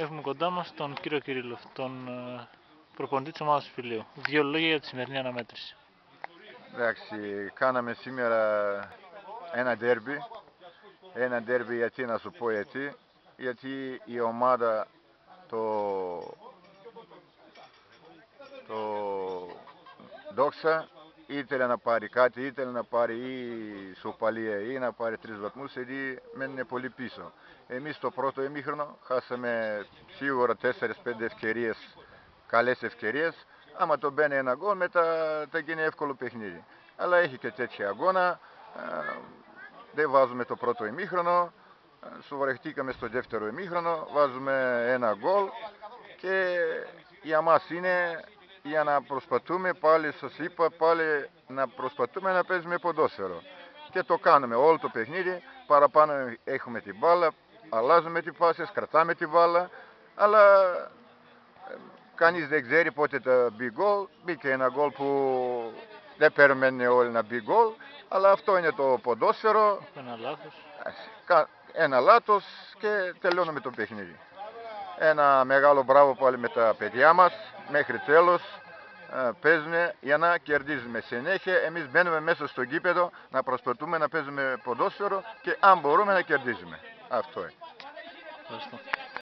Έχουμε κοντά μας τον κύριο Κυρίλοφ, τον προπονητή της ομάδας του Φιλίου. Δύο λόγια για τη σημερινή αναμέτρηση. Εντάξει, κάναμε σήμερα ένα ντέρμπι. Ένα ντέρμπι γιατί να σου πω γιατί η ομάδα το Δόξα ήθελε να πάρει κάτι, ήθελε να πάρει ή σοπαλία ή να πάρει 3 βαθμούς, γιατί μένουν πολύ πίσω. Εμείς στο πρώτο ημίχρονο χάσαμε σίγουρα 4-5 ευκαιρίες, καλές ευκαιρίες. Άμα το μπαίνει ένα γκολ, μετά θα γίνει εύκολο παιχνίδι. Αλλά έχει και τέτοια αγώνα. Δεν βάζουμε το πρώτο ημίχρονο. Σοβαρευτήκαμε στο δεύτερο ημίχρονο, βάζουμε ένα γκολ και για μας είναι για να προσπαθούμε πάλι, σας είπα, πάλι να προσπαθούμε να παίζουμε ποδόσφαιρο. Και το κάνουμε όλο το παιχνίδι, παραπάνω έχουμε την μπάλα, αλλάζουμε τις πάσες, κρατάμε την μπάλα, αλλά κανείς δεν ξέρει πότε θα μπει γκολ. Μπήκε ένα γκολ που δεν περιμένουν όλοι να μπει γκολ, αλλά αυτό είναι το ποδόσφαιρο. Ένα λάθος. Ένα λάθος και τελειώνουμε το παιχνίδι. Ένα μεγάλο μπράβο πάλι με τα παιδιά μας, μέχρι τέλος παίζουμε για να κερδίζουμε. Συνέχεια εμείς μπαίνουμε μέσα στο γήπεδο να προσπαθούμε να παίζουμε ποδόσφαιρο και αν μπορούμε να κερδίζουμε. Αυτό είναι. Ευχαριστώ.